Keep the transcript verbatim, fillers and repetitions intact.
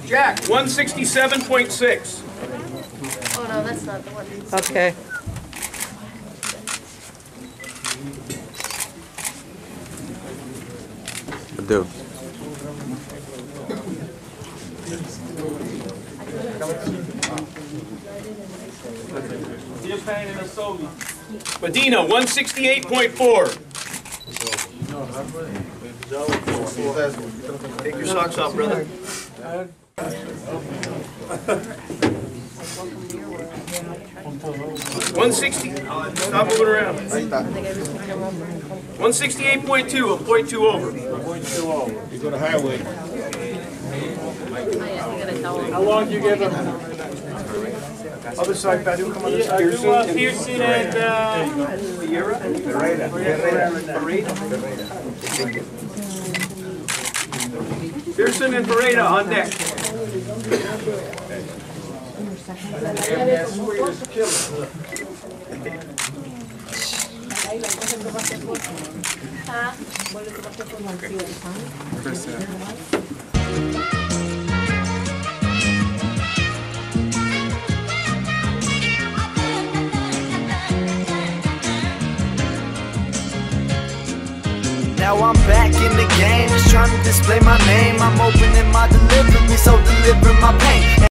Jack, one sixty-seven point six. Oh no, that's not the one. Okay. Badou. Medina, one sixty-eight point four. Take your socks off, brother. one sixty. Stop moving around. one sixty-eight point two, a point two over. You go to highway. How long do you give him? Other side, Badou, come on this side. Pearson, Pearson and uh, Ferreira. Pearson and Ferreira on deck. Now I'm back in the game, just trying to display my name. I'm opening my delivery, so deliver my pain.